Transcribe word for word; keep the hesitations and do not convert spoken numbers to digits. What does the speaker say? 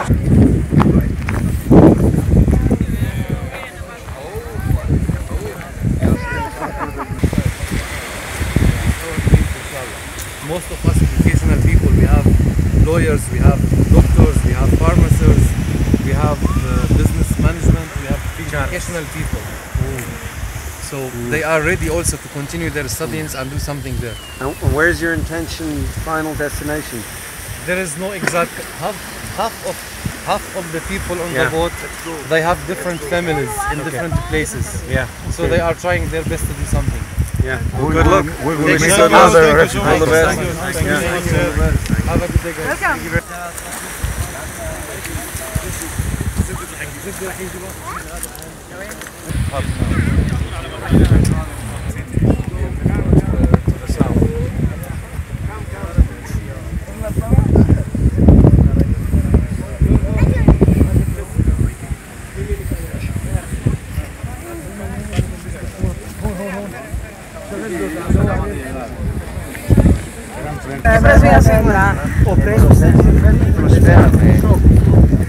Most of us educational people, we have lawyers, we have doctors, we have pharmacists, we have uh, business management, we have educational people. Ooh. So mm. they are ready also to continue their studies and do something there. And where's your intention, final destination? There is no exact, half, half of half of the people on yeah. the boat, they have different families in okay. different places. Yeah. So okay. they are trying their best to do something. Yeah. Well, good luck. We will Thank miss you. another. All the best. Thank you. Thank you. Have a good day, guys. Presveis o presveis.